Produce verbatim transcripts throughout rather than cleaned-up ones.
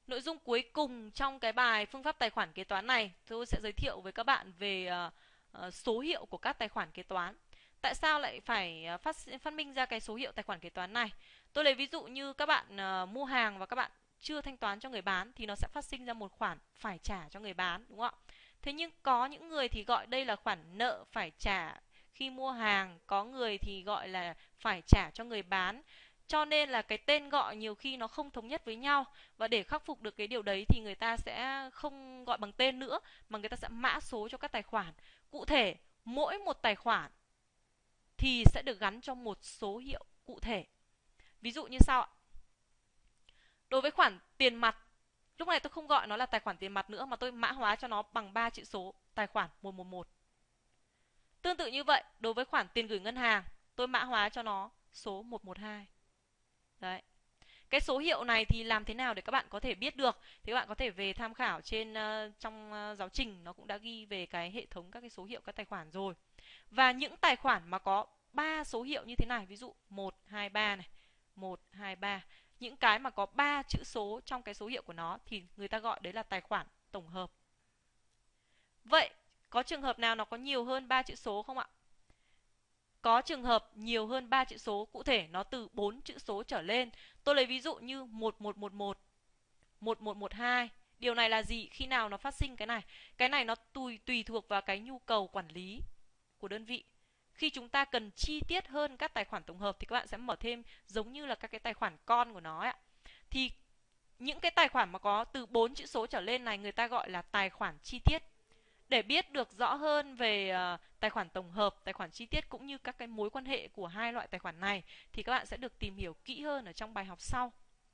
Nội dung cuối cùng trong cái bài phương pháp tài khoản kế toán này, tôi sẽ giới thiệu với các bạn về uh, uh, số hiệu của các tài khoản kế toán. Tại sao lại phải uh, phát phát minh ra cái số hiệu tài khoản kế toán này? Tôi lấy ví dụ như các bạn uh, mua hàng và các bạn chưa thanh toán cho người bán thì nó sẽ phát sinh ra một khoản phải trả cho người bán, đúng không ạ? Thế nhưng có những người thì gọi đây là khoản nợ phải trả khi mua hàng, có người thì gọi là phải trả cho người bán. Cho nên là cái tên gọi nhiều khi nó không thống nhất với nhau. Và để khắc phục được cái điều đấy thì người ta sẽ không gọi bằng tên nữa, mà người ta sẽ mã số cho các tài khoản. Cụ thể, mỗi một tài khoản thì sẽ được gắn cho một số hiệu cụ thể. Ví dụ như sau ạ. Đối với khoản tiền mặt, lúc này tôi không gọi nó là tài khoản tiền mặt nữa mà tôi mã hóa cho nó bằng ba chữ số, tài khoản một một một. Tương tự như vậy, đối với khoản tiền gửi ngân hàng, tôi mã hóa cho nó số một một hai. Đấy. Cái số hiệu này thì làm thế nào để các bạn có thể biết được? Thì các bạn có thể về tham khảo trên uh, trong uh, giáo trình, nó cũng đã ghi về cái hệ thống các cái số hiệu các tài khoản rồi. Và những tài khoản mà có ba số hiệu như thế này, ví dụ một hai ba này, một hai ba, những cái mà có ba chữ số trong cái số hiệu của nó thì người ta gọi đấy là tài khoản tổng hợp. Vậy có trường hợp nào nó có nhiều hơn ba chữ số không ạ? Có trường hợp nhiều hơn ba chữ số, cụ thể nó từ bốn chữ số trở lên. Tôi lấy ví dụ như một một một một, một một một hai. Điều này là gì? Khi nào nó phát sinh cái này? Cái này nó tùy tùy thuộc vào cái nhu cầu quản lý của đơn vị. Khi chúng ta cần chi tiết hơn các tài khoản tổng hợp thì các bạn sẽ mở thêm giống như là các cái tài khoản con của nó ấy. Thì những cái tài khoản mà có từ bốn chữ số trở lên này người ta gọi là tài khoản chi tiết. Để biết được rõ hơn về uh, tài khoản tổng hợp, tài khoản chi tiết cũng như các cái mối quan hệ của hai loại tài khoản này thì các bạn sẽ được tìm hiểu kỹ hơn ở trong bài học sau.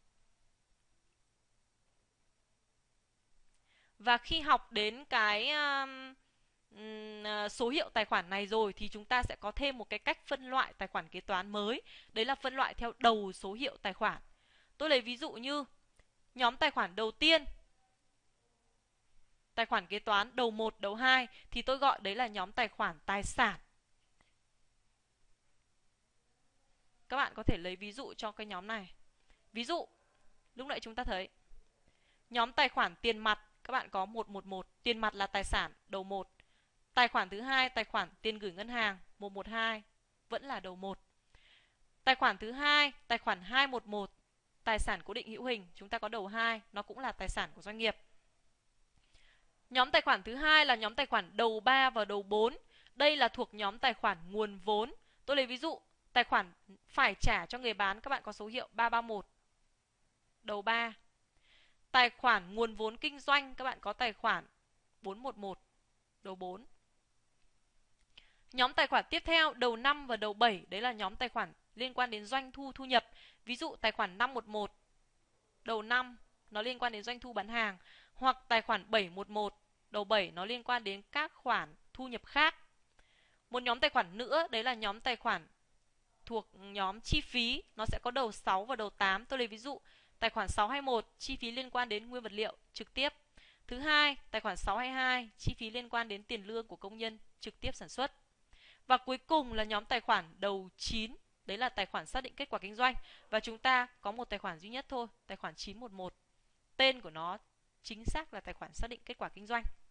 Và khi học đến cái um, số hiệu tài khoản này rồi thì chúng ta sẽ có thêm một cái cách phân loại tài khoản kế toán mới. Đấy là phân loại theo đầu số hiệu tài khoản. Tôi lấy ví dụ như nhóm tài khoản đầu tiên, tài khoản kế toán đầu một, đầu hai thì tôi gọi đấy là nhóm tài khoản tài sản. Các bạn có thể lấy ví dụ cho cái nhóm này. Ví dụ, lúc nãy chúng ta thấy nhóm tài khoản tiền mặt, các bạn có một một một, tiền mặt là tài sản đầu một. Tài khoản thứ hai, tài khoản tiền gửi ngân hàng một một hai vẫn là đầu một. Tài khoản thứ hai, tài khoản hai một một, tài sản cố định hữu hình, chúng ta có đầu hai, nó cũng là tài sản của doanh nghiệp. Nhóm tài khoản thứ hai là nhóm tài khoản đầu ba và đầu bốn. Đây là thuộc nhóm tài khoản nguồn vốn. Tôi lấy ví dụ, tài khoản phải trả cho người bán, các bạn có số hiệu ba ba một, đầu ba. Tài khoản nguồn vốn kinh doanh, các bạn có tài khoản bốn một một, đầu bốn. Nhóm tài khoản tiếp theo, đầu năm và đầu bảy, đấy là nhóm tài khoản liên quan đến doanh thu thu nhập. Ví dụ tài khoản năm một một, đầu năm, nó liên quan đến doanh thu bán hàng. Hoặc tài khoản bảy một một, đầu bảy, nó liên quan đến các khoản thu nhập khác. Một nhóm tài khoản nữa, đấy là nhóm tài khoản thuộc nhóm chi phí, nó sẽ có đầu sáu và đầu tám. Tôi lấy ví dụ, tài khoản sáu hai một, chi phí liên quan đến nguyên vật liệu trực tiếp. Thứ hai, tài khoản sáu hai hai, chi phí liên quan đến tiền lương của công nhân trực tiếp sản xuất. Và cuối cùng là nhóm tài khoản đầu chín, đấy là tài khoản xác định kết quả kinh doanh. Và chúng ta có một tài khoản duy nhất thôi, tài khoản chín một một. Tên của nó chính xác là tài khoản xác định kết quả kinh doanh.